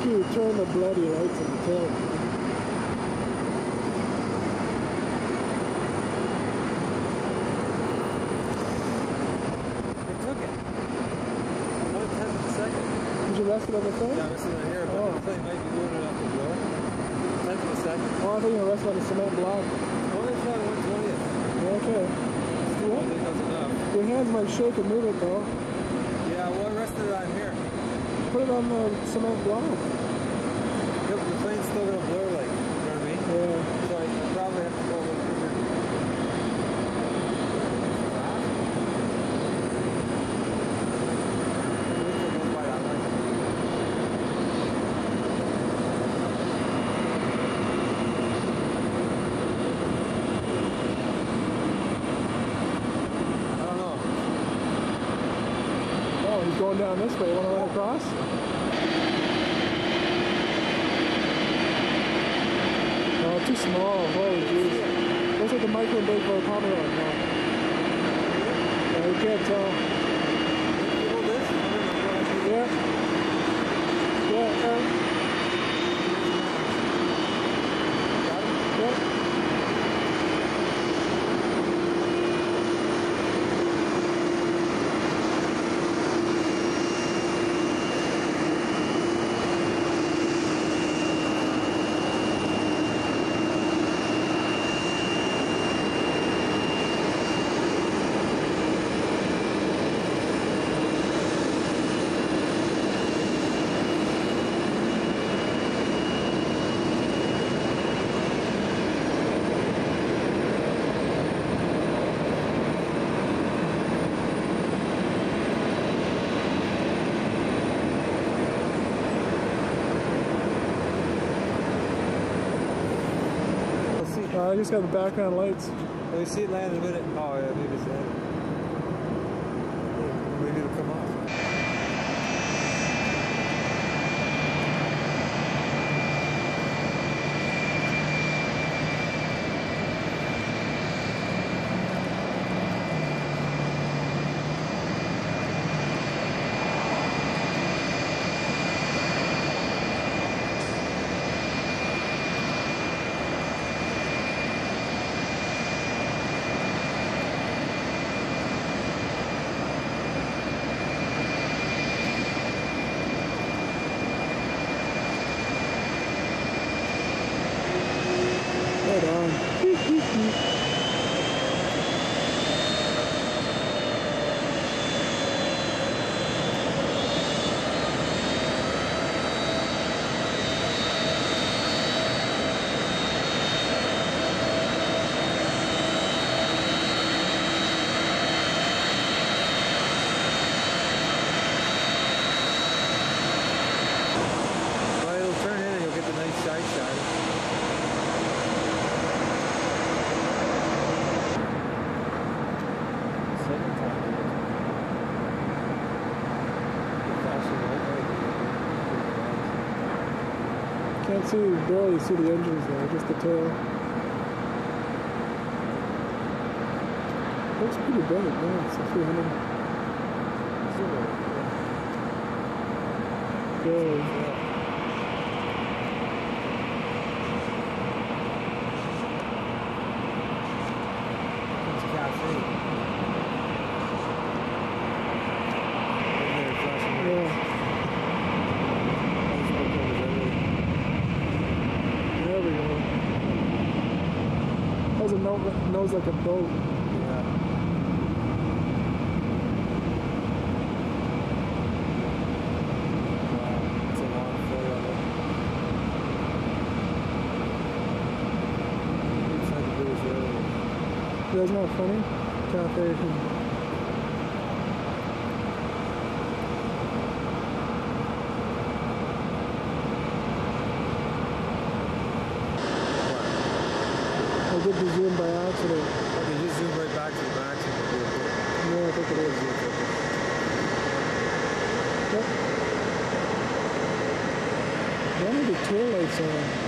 you turn the bloody lights in the tail. They took it. 1/10 of a second. Did you rest it on the phone? Yeah, I rested on here, but the plane might be doing it off the door. 1/10 of a second. Oh, I thought you were resting on the cement block. Oh, that's right, 1/20th. Okay. Still, I think that's enough. Your hands might shake and move it though. Yeah, well, I rested it on here. Put it on the cement block. Yep, the plane's still gonna blur, like, you know what I mean? Yeah. So I probably have to go a little further. I don't know. Oh, he's going down this way. You want to run across? Oh, too small. Holy jeez. Looks like the micro big for a Pomeranian now. Yeah, you can't tell. Yeah. Yeah, yeah. I just got the background lights. Well, you see it land in a minute. Oh, yeah, maybe it's landed. Maybe it'll come off. Hold on. Well, it'll turn in and you'll get the nice side shot. Can't see, barely see the engines there, just the tail. Looks pretty bright, yeah, it's a 300. Good. It's cafe. Yeah. There we go. Has a nose like a boat. Yeah. It's a long float of it. Inside the British Airways. That's not funny. Cafe. I did the zoom by accident. Okay, just zoom right back to the max. Yeah, I think it is. Yep. Why are the tail lights on?